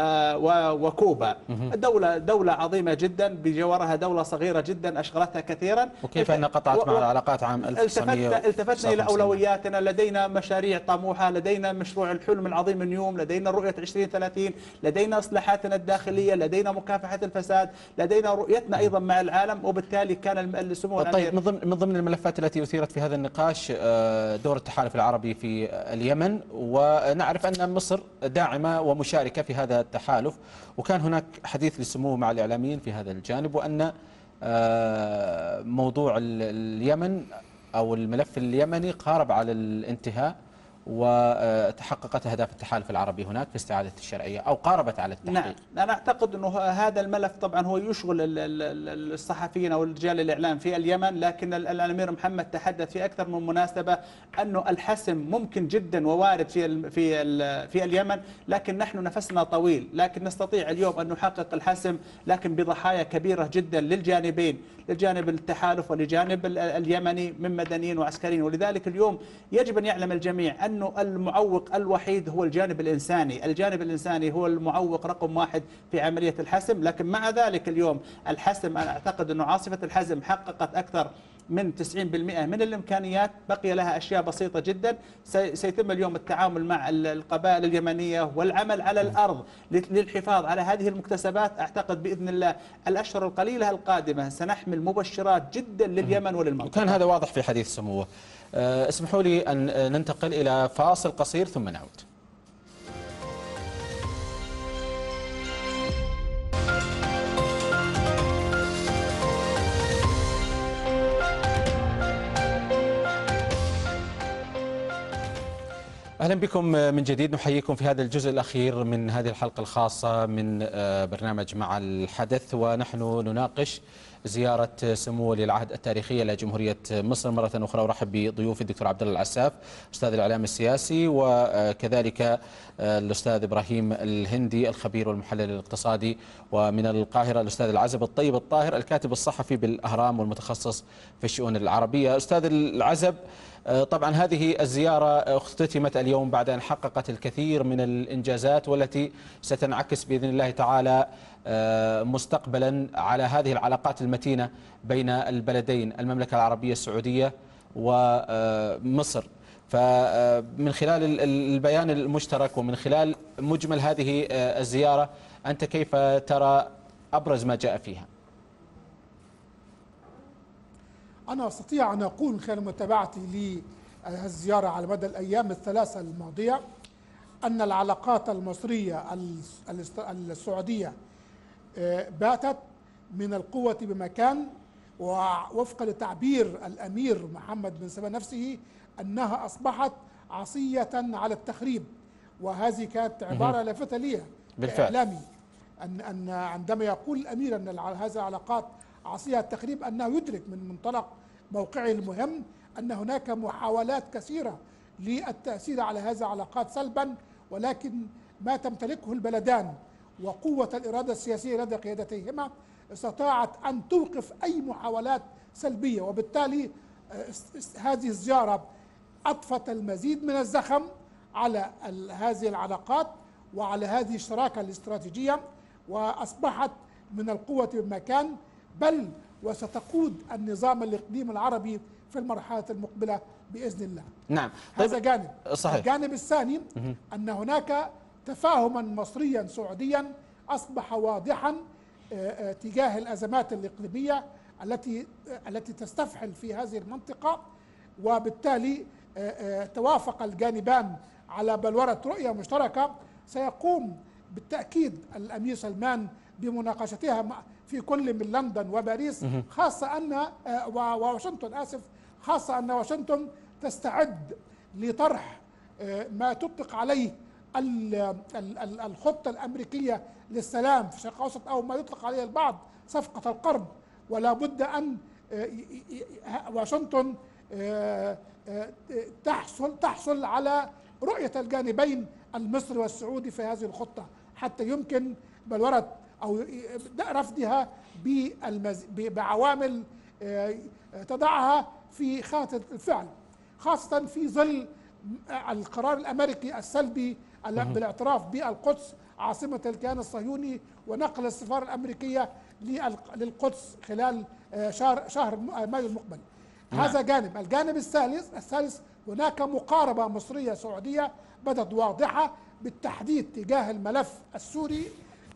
وكوبا، دولة دولة عظيمة جدا بجوارها دولة صغيرة جدا أشغلتها كثيرا. وكيف أن قطعت مع العلاقات عام ألف وتسعمئة؟ التفتنا إلى أولوياتنا، لدينا مشاريع طموحة، لدينا مشروع الحلم العظيم نيوم، لدينا رؤية عشرين ثلاثين، لدينا إصلاحاتنا الداخلية، لدينا مكافحة الفساد، لدينا رؤيتنا أيضا مع العالم. وبالتالي كان السمو طيب من ضمن من ضمن الملفات التي أثيرت في هذا النقاش دور التحالف العربي في اليمن، ونعرف أن مصر داعمة ومشاركة في هذا التحالف، وكان هناك حديث للسمو مع الإعلاميين في هذا الجانب، وأن موضوع اليمن أو الملف اليمني قارب على الانتهاء، وتحققت أهداف التحالف العربي هناك في استعادة الشرعية أو قاربت على التحقيق. نعم، أنا أعتقد أنه هذا الملف طبعا هو يشغل الصحفيين أو رجال الإعلام في اليمن، لكن الأمير محمد تحدث في أكثر من مناسبة أنه الحسم ممكن جدا ووارد في في في اليمن، لكن نحن نفسنا طويل، لكن نستطيع اليوم أن نحقق الحسم، لكن بضحايا كبيرة جدا للجانبين، للجانب التحالف ولجانب اليمني من مدنيين وعسكريين. ولذلك اليوم يجب أن يعلم الجميع أنه المعوق الوحيد هو الجانب الإنساني، الجانب الإنساني هو المعوق رقم واحد في عملية الحسم. لكن مع ذلك اليوم الحسم، أنا أعتقد أنه عاصفة الحزم حققت أكثر من تسعين بالمئة من الإمكانيات، بقي لها أشياء بسيطة جدا. سيتم اليوم التعامل مع القبائل اليمنية والعمل على الأرض للحفاظ على هذه المكتسبات. أعتقد بإذن الله الأشهر القليلة القادمة سنحمل مبشرات جدا لليمن وللمنطقة. وكان هذا واضح في حديث سموه. اسمحوا لي أن ننتقل إلى فاصل قصير ثم نعود. أهلا بكم من جديد، نحييكم في هذا الجزء الأخير من هذه الحلقة الخاصة من برنامج مع الحدث، ونحن نناقش زيارة سمو ولي العهد التاريخية لجمهورية مصر. مرة أخرى أرحب بضيوفي الدكتور عبد الله العساف أستاذ الإعلام السياسي، وكذلك الأستاذ إبراهيم الهندي الخبير والمحلل الاقتصادي، ومن القاهرة الأستاذ العزب الطيب الطاهر الكاتب الصحفي بالأهرام والمتخصص في الشؤون العربية. أستاذ العزب، طبعا هذه الزيارة اختتمت اليوم بعد أن حققت الكثير من الإنجازات والتي ستنعكس بإذن الله تعالى مستقبلا على هذه العلاقات المتينة بين البلدين المملكة العربية السعودية ومصر. فمن خلال البيان المشترك ومن خلال مجمل هذه الزيارة، أنت كيف ترى أبرز ما جاء فيها؟ أنا أستطيع أن أقول من خلال متابعتي للزيارة على مدى الأيام الثلاثة الماضية أن العلاقات المصرية السعودية باتت من القوة بمكان، ووفقا لتعبير الأمير محمد بن سلمان نفسه أنها أصبحت عصية على التخريب. وهذه كانت عبارة لافتة لي إعلامي، أن أن عندما يقول الأمير أن هذه العلاقات عصية التخريب أنه يدرك من منطلق موقعه المهم أن هناك محاولات كثيرة للتأثير على هذه العلاقات سلبا، ولكن ما تمتلكه البلدان وقوة الإرادة السياسية لدى قيادتيهما استطاعت أن توقف أي محاولات سلبية. وبالتالي هذه الزيارة أضفت المزيد من الزخم على هذه العلاقات وعلى هذه الشراكة الاستراتيجية، وأصبحت من القوة بمكان، بل وستقود النظام الإقليمي العربي في المرحلة المقبلة بإذن الله. نعم. طيب هذا جانب. صحيح. الجانب الثاني أن هناك تفاهما مصريا سعوديا أصبح واضحا تجاه الأزمات الإقليمية التي التي تستفحل في هذه المنطقة، وبالتالي توافق الجانبان على بلورة رؤية مشتركة سيقوم بالتأكيد الأمير سلمان بمناقشتها في كل من لندن وباريس، خاصة أن وواشنطن آسف خاصة أن واشنطن تستعد لطرح ما تطلق عليه الخطة الأمريكية للسلام في الشرق الأوسط، أو ما يطلق عليه البعض صفقة القرن. ولا بد أن واشنطن تحصل تحصل على رؤية الجانبين المصري والسعودي في هذه الخطة حتى يمكن بلورة أو رفضها بعوامل تضعها في خانة الفعل، خاصة في ظل القرار الأمريكي السلبي بالاعتراف بالقدس عاصمة الكيان الصهيوني ونقل السفارة الأمريكية للقدس خلال شهر شهر مايو المقبل. هذا جانب. الجانب الثالث الثالث هناك مقاربة مصرية سعودية بدت واضحة بالتحديد تجاه الملف السوري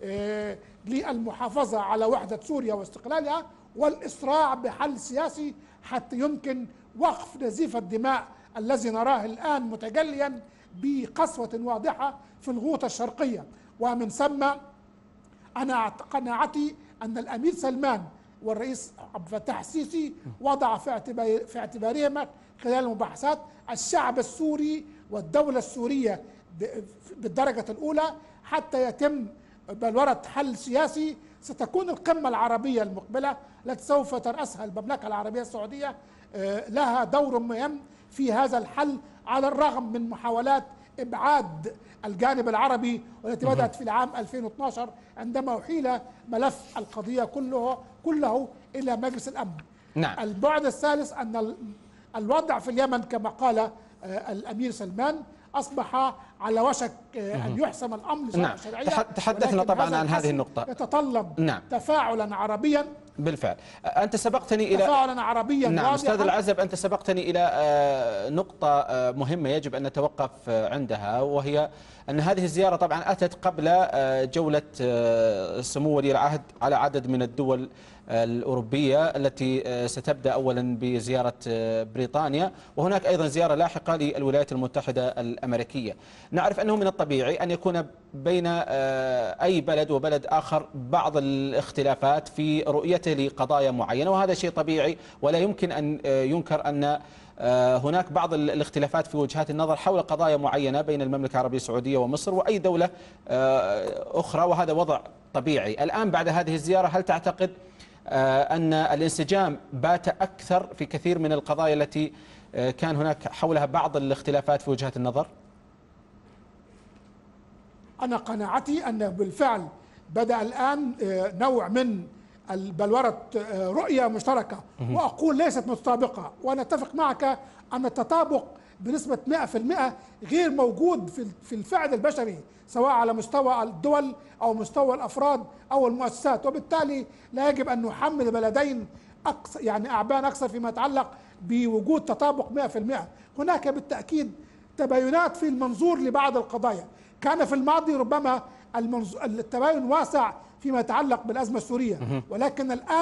للمحافظة على وحدة سوريا واستقلالها والإسراع بحل سياسي حتى يمكن وقف نزيف الدماء الذي نراه الآن متجليا بقسوة واضحة في الغوطة الشرقية. ومن ثم أنا قناعتي أن الأمير سلمان والرئيس عبد الفتاح السيسي وضع في اعتبار في اعتبارهما خلال المباحثات الشعب السوري والدولة السورية بالدرجة الأولى حتى يتم بلورة حل سياسي. ستكون القمة العربية المقبلة التي سوف ترأسها المملكة العربية السعودية لها دور مهم في هذا الحل، على الرغم من محاولات إبعاد الجانب العربي والتي بدأت في العام ألفين واثناشر عندما أحيل ملف القضية كله كله إلى مجلس الأمن. نعم. البعد الثالث أن الوضع في اليمن كما قال الأمير سلمان أصبح على وشك أن يحسم الأمر. نعم. شرعية، تحدثنا طبعا عن هذه النقطة. يتطلب نعم. تفاعلا عربيا بالفعل. أنت سبقتني إلى تفاعلا عربيا. نعم أستاذ العزب، أنت سبقتني إلى نقطة مهمة يجب أن نتوقف عندها، وهي أن هذه الزيارة طبعا أتت قبل جولة سمو ولي العهد على عدد من الدول الأوروبية التي ستبدأ أولا بزيارة بريطانيا، وهناك أيضا زيارة لاحقة للولايات المتحدة الأمريكية. نعرف أنه من الطبيعي أن يكون بين أي بلد وبلد آخر بعض الاختلافات في رؤيته لقضايا معينة، وهذا شيء طبيعي ولا يمكن أن ينكر أن هناك بعض الاختلافات في وجهات النظر حول قضايا معينة بين المملكة العربية السعودية ومصر وأي دولة أخرى، وهذا وضع طبيعي. الآن بعد هذه الزيارة هل تعتقد أن الانسجام بات أكثر في كثير من القضايا التي كان هناك حولها بعض الاختلافات في وجهات النظر؟ أنا قناعتي أن بالفعل بدأ الآن نوع من البلورة رؤية مشتركة، وأقول ليست متطابقة، وأنا أتفق معك أن التطابق بنسبة مئة بالمئة غير موجود في الفعل البشري سواء على مستوى الدول أو مستوى الأفراد أو المؤسسات، وبالتالي لا يجب أن نحمل بلدين أكثر يعني أعباء أكثر فيما يتعلق بوجود تطابق مئة بالمئة. هناك بالتأكيد تباينات في المنظور لبعض القضايا، كان في الماضي ربما التباين واسع فيما يتعلق بالأزمة السورية، ولكن الآن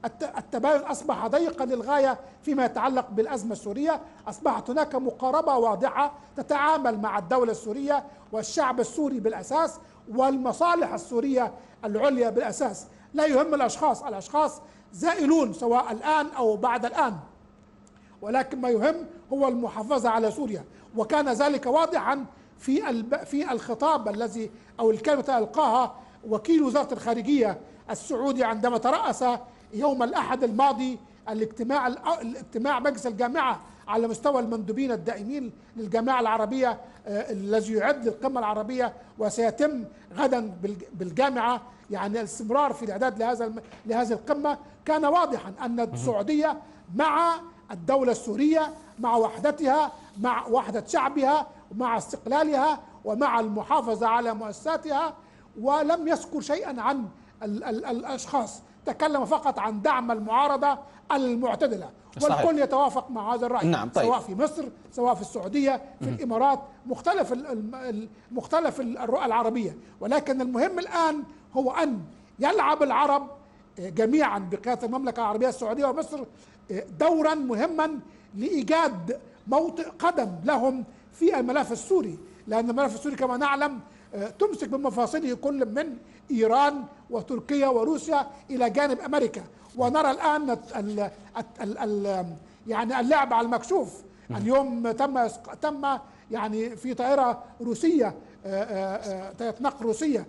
التباين أصبح ضيقا للغاية فيما يتعلق بالأزمة السورية. أصبحت هناك مقاربة واضحة تتعامل مع الدولة السورية والشعب السوري بالأساس والمصالح السورية العليا بالأساس. لا يهم الأشخاص، الأشخاص زائلون سواء الآن أو بعد الآن، ولكن ما يهم هو المحافظة على سوريا. وكان ذلك واضحا في في الخطاب الذي أو الكلمة ألقاها وكيل وزارة الخارجية السعودي عندما ترأس يوم الأحد الماضي الاجتماع الاجتماع مجلس الجامعة على مستوى المندوبين الدائمين للجامعة العربية الذي يعد للقمة العربية وسيتم غدا بالجامعة، يعني الاستمرار في الإعداد لهذا لهذه القمة. كان واضحا أن السعودية مع الدولة السورية، مع وحدتها، مع وحدة شعبها، ومع استقلالها، ومع المحافظة على مؤسساتها، ولم يذكر شيئا عن ال ال الأشخاص. تكلم فقط عن دعم المعارضة المعتدلة، والكل يتوافق مع هذا الرأي. نعم طيب. سواء في مصر، سواء في السعودية، في م. الإمارات، مختلف مختلف الرؤى العربية. ولكن المهم الآن هو أن يلعب العرب جميعا بقيادة المملكة العربية السعودية ومصر دورا مهما لإيجاد موطئ قدم لهم في الملف السوري، لأن الملف السوري كما نعلم تمسك بمفاصله كل من إيران وتركيا وروسيا إلى جانب أمريكا. ونرى الآن ال ال ال يعني اللعب على المكشوف. اليوم تم تم يعني في طائرة روسية طائرة نقل روسية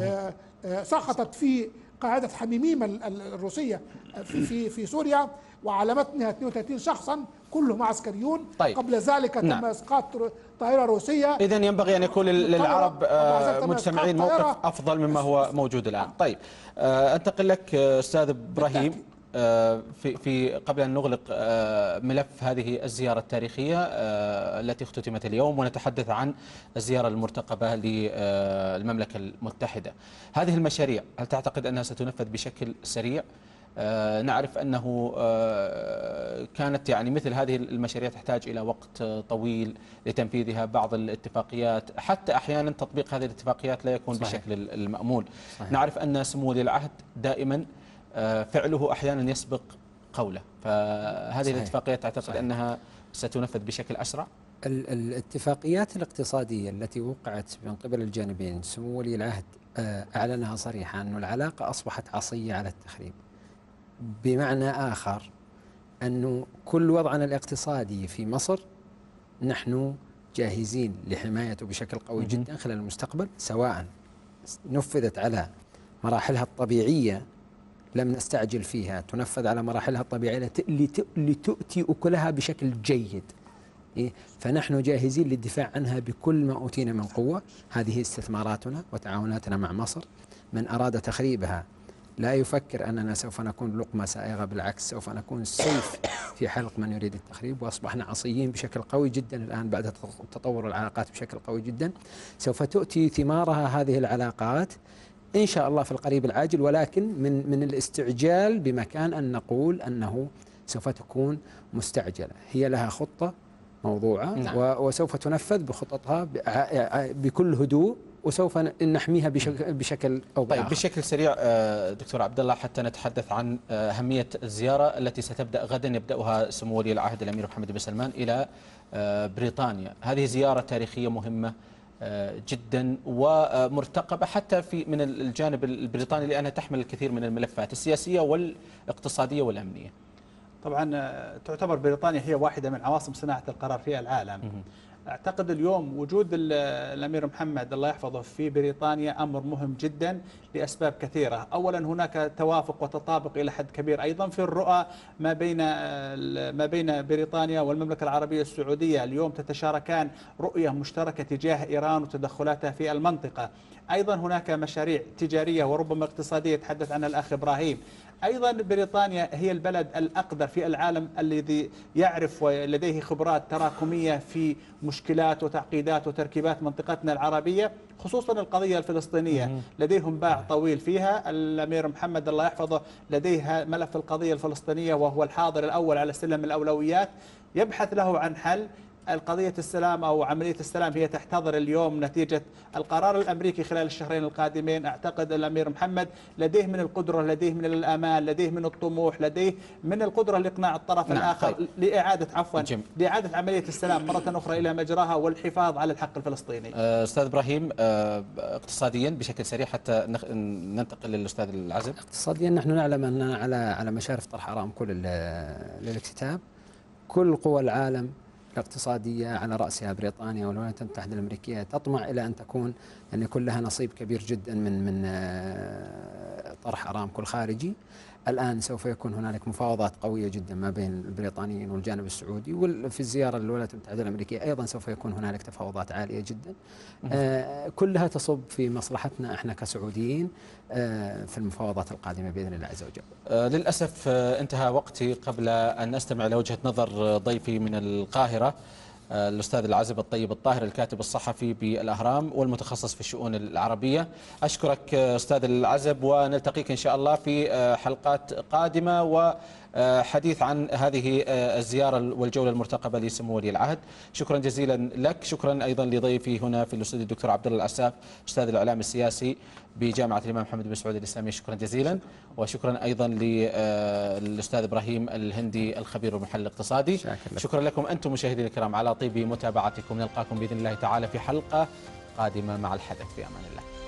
سقطت في قاعدة حميميم الروسية في في سوريا، وعلى متنها اثنين وثلاثين شخصا كلهم عسكريون. طيب. قبل ذلك تم نعم. اسقاط طائرة روسية. إذن ينبغي أن يكون للعرب مجتمعين موقف أفضل مما هو موجود الآن. طيب أنتقل لك أستاذ إبراهيم في في قبل أن نغلق ملف هذه الزيارة التاريخية التي اختتمت اليوم ونتحدث عن الزيارة المرتقبة للمملكة المتحدة. هذه المشاريع هل تعتقد أنها ستنفذ بشكل سريع؟ آه نعرف أنه آه كانت يعني مثل هذه المشاريع تحتاج إلى وقت طويل لتنفيذها، بعض الاتفاقيات حتى أحيانا تطبيق هذه الاتفاقيات لا يكون صحيح. بالشكل المأمول. صحيح. نعرف أن سمو ولي العهد دائما آه فعله أحيانا يسبق قوله، فهذه صحيح. الاتفاقيات تعتقد صحيح. أنها ستنفذ بشكل أسرع؟ الاتفاقيات الاقتصادية التي وقعت من قبل الجانبين سمو ولي العهد آه أعلنها صريحا أن العلاقة أصبحت عصية على التخريب. بمعنى آخر أنه كل وضعنا الاقتصادي في مصر نحن جاهزين لحمايته بشكل قوي جدا خلال المستقبل، سواء نفذت على مراحلها الطبيعية لم نستعجل فيها، تنفذ على مراحلها الطبيعية لتؤتي أكلها بشكل جيد. فنحن جاهزين للدفاع عنها بكل ما أوتينا من قوة. هذه استثماراتنا وتعاوناتنا مع مصر. من أراد تخريبها لا يفكر أننا سوف نكون لقمة سائغة، بالعكس سوف نكون سيف في حلق من يريد التخريب. وأصبحنا عصيين بشكل قوي جدا الآن بعد تطور العلاقات بشكل قوي جدا. سوف تؤتي ثمارها هذه العلاقات إن شاء الله في القريب العاجل، ولكن من من الاستعجال بمكان أن نقول أنه سوف تكون مستعجلة. هي لها خطة موضوعة نعم. وسوف تنفذ بخططها بكل هدوء، وسوف نحميها بشكل, بشكل أو طيب بشكل سريع دكتور عبد الله حتى نتحدث عن أهمية الزيارة التي ستبدأ غدا يبدأها سمو ولي العهد الأمير محمد بن سلمان إلى بريطانيا. هذه زيارة تاريخية مهمة جدا ومرتقبة حتى في من الجانب البريطاني، لأنها تحمل الكثير من الملفات السياسية والاقتصادية والأمنية. طبعا تعتبر بريطانيا هي واحدة من عواصم صناعة القرار في العالم. أعتقد اليوم وجود الأمير محمد الله يحفظه في بريطانيا أمر مهم جدا لأسباب كثيرة. أولا هناك توافق وتطابق إلى حد كبير أيضا في الرؤى ما بين ما بين بريطانيا والمملكة العربية السعودية. اليوم تتشاركان رؤية مشتركة تجاه إيران وتدخلاتها في المنطقة. أيضا هناك مشاريع تجارية وربما اقتصادية تحدث عنها الأخ إبراهيم. أيضا بريطانيا هي البلد الأقدر في العالم الذي يعرف ولديه خبرات تراكمية في مشكلات وتعقيدات وتركيبات منطقتنا العربية، خصوصا القضية الفلسطينية. لديهم باع طويل فيها. الأمير محمد الله يحفظه لديه ملف القضية الفلسطينية وهو الحاضر الأول على سلم الأولويات، يبحث له عن حل القضية السلام أو عملية السلام هي تحتضر اليوم نتيجة القرار الأمريكي خلال الشهرين القادمين. أعتقد الأمير محمد لديه من القدرة، لديه من الأمال، لديه من الطموح، لديه من القدرة لإقناع الطرف نعم. الآخر طيب. لإعادة عفوا جم. لإعادة عملية السلام مرة أخرى إلى مجراها والحفاظ على الحق الفلسطيني. أستاذ إبراهيم، اقتصاديا بشكل سريع حتى ننتقل للأستاذ العزب. اقتصاديا نحن نعلم أننا على على مشارف طرح أرامكو للاكتتاب. كل قوى العالم الاقتصادية على رأسها بريطانيا والولايات المتحدة الأمريكية تطمع إلى أن تكون أن يكون لها نصيب كبير جدا من من طرح أرامكو الخارجي. الآن سوف يكون هنالك مفاوضات قوية جدا ما بين البريطانيين والجانب السعودي، وفي الزيارة للولايات المتحدة الأمريكية أيضا سوف يكون هنالك تفاوضات عالية جدا آه كلها تصب في مصلحتنا احنا كسعوديين آه في المفاوضات القادمة بإذن الله عز وجل. آه للأسف آه انتهى وقتي قبل أن أستمع إلى وجهة نظر ضيفي من القاهرة الأستاذ العزب الطيب الطاهر، الكاتب الصحفي بالأهرام والمتخصص في الشؤون العربية. أشكرك أستاذ العزب، ونلتقيك إن شاء الله في حلقات قادمة وحديث عن هذه الزيارة والجولة المرتقبة لسمو ولي العهد. شكرا جزيلا لك. شكرا أيضا لضيفي هنا في الاستوديو الدكتور عبد الله العساف، أستاذ الإعلام السياسي بجامعة الإمام محمد بن سعود الإسلامية. شكرا جزيلا. وشكرا أيضا للأستاذ إبراهيم الهندي الخبير والمحلل الاقتصادي. شكرا لكم أنتم مشاهدينا الكرام على طيب متابعتكم. نلقاكم بإذن الله تعالى في حلقة قادمة مع الحدث. في أمان الله.